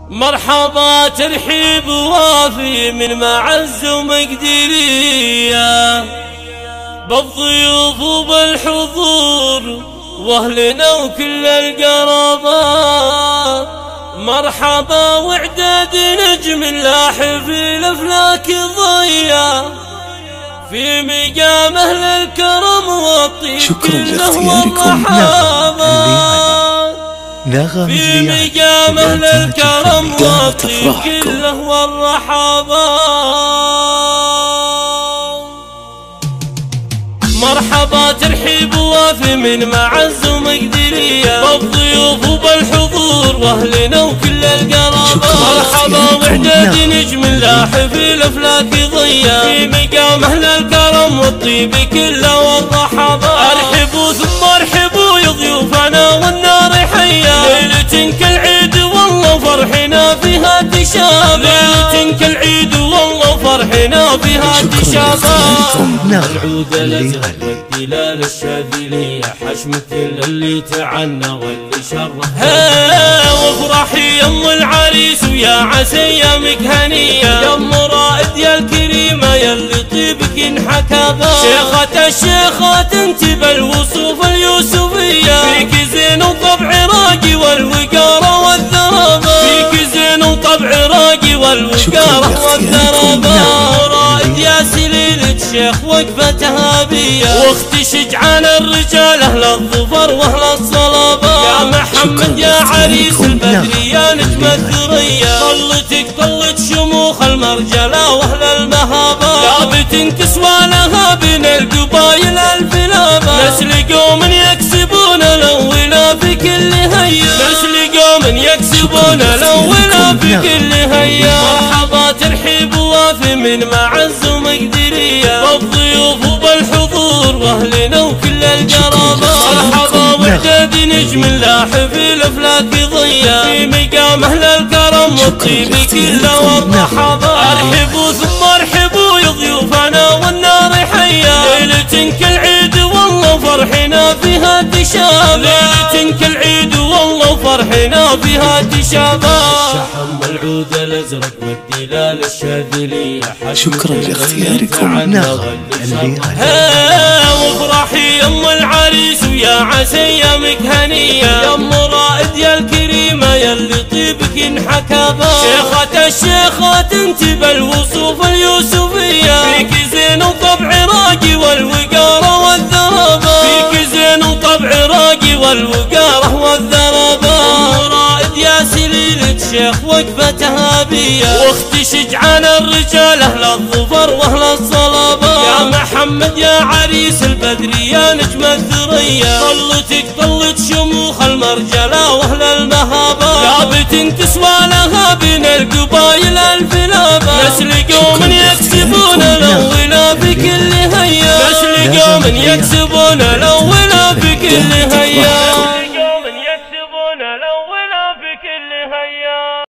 مرحبا ترحيب وافي من معز ومقدرية بالضيوف وبالحضور واهلنا وكل القرابات. مرحبا واعداد نجم لاح في الافلاك ضيا في مقام اهل الكرم والطيب كله والرحابات. في مقام اهل الكرم والطيب كله والرحابات. مرحبا ترحيب وافي من معز ومقدرية بالضيوف وبالحضور واهلنا وكل القرابات. مرحبا واعداد نجم لاح في الافلاك ضيا في مقام اهل الكرم والطيب كله والرحابات. ارحبوا ثم ارحبوا يا ضيوفنا والنار حيا ليلة كالعيد والله فرحنا فيها تشابه. ليلة كالعيد والله فرحنا فيها تشابه. العود الازرق والدلال الشاذلية حش مثل اللي تعنى واللي شرف. وافرحي يا ام العريس ويا عسى ايامك هنية يا ام رائد يا الكريمة يا اللي طيبك ينحكى بها. شيخة الشيخات انت بالوصوف اليوسفية فيك زين وطبع راقي والوقارة والذرابة. فيك زين وطبع راقي والوقارة والذرابة. رائد يا سليلة شيخ وقفتها بيا واختي شجعان الرجال اهل الظفر واهل الصلابة. يا محمد يا عريس البدري يا نجم الثريا طلتك طلت شموخ المرجلة واهل المهابة. لابت تسوى لها بين القبايل الفلابة. نسل قوم يكسبون الاولى في كل هيا. نسل قوم يكسبون الاولى في كل هيا. مرحبا ترحيب وافي من معز ومقدرية بالضيوف وبالحضور واهلنا وكل القرابات. مرحبا واعداد نجم لاح في الافلاك ضيا في مقام اهل الكرم والطيب كله والرحابات. ارحبوا ثم ارحبوا يا ضيوفنا والنار حيا ليلة كالعيد والله فرحنا فيها تشابه. ليلة كالعيد والله فرحنا فيها تشابه. الشحم والعود الازرق والدلال الشاذلية شكرا لاختياركم نغم الليالي. وافرحي يا ام العريس ويا عسى ايامك هنية يا ام رائد يا الكريمة يا اللي طيبك ينحكى بها. شيخة الشيخات انت بالوصوف اليوسفية فيك زين وطبع راقي والوقارة والذرابة. فيك زين وطبع راقي والوقارة والذرابة. رائد يا سليلة شيخ وقفتها بيا واختي شجعان الرجال اهل الظفر واهل الصلابة. يا محمد يا عريس البدري يا نجم الثريا طلتك طلت شموخ المرجلة واهل المهابة. لابت تسوى لها بين القبايل الفلابة. نسل قوم يكسبون الاولى في كل هيا. نسل قوم يكسبون الاولى في كل هيا.